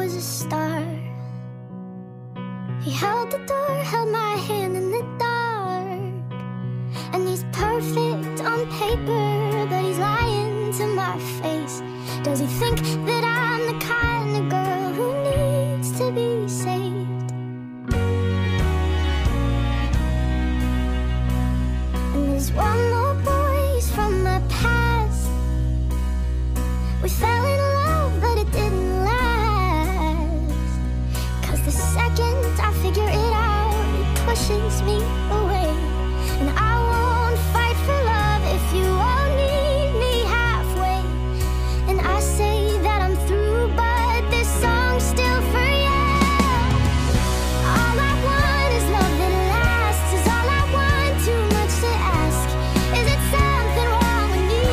was a star. He held the door, held my hand in the dark. And he's perfect on paper, but he's lying to my face. Does he think that I'm the kind of girl who needs to be saved? And there's one more boy, he's from my past. We fell in love, but it didn't last. 'Cause the second I figure it out, it pushes me away. And I won't fight for love if you won't meet me halfway. And I say that I'm through, but this song's still for you. All I want is love that lasts, is all I want, too much to ask. Is it something wrong with me?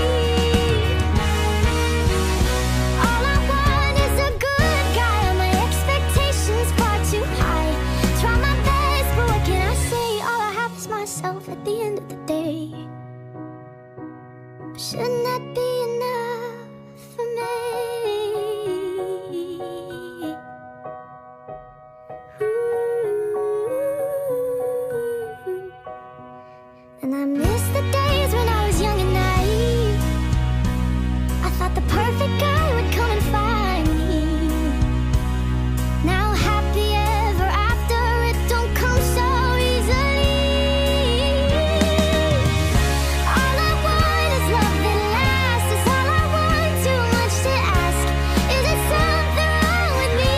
All I want is a good guy, and my expectations far too high. Try my best, but what can I say? All I have is myself at the end of the day. But shouldn't that be enough for me? Ooh. And I miss the days when I was young and naive. I thought the perfect guy would come and find me. Now happy ever after, it don't come so easily. All I want is love that lasts, is all I want, too much to ask. Is it something wrong with me?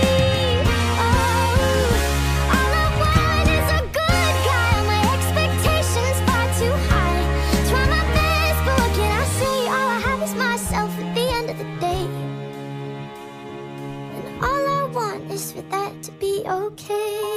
Oh, all I want is a good guy, and my expectations far too high. Try my best, but what can I say? All I have is myself at the end of the day. And all I want is for that to be okay.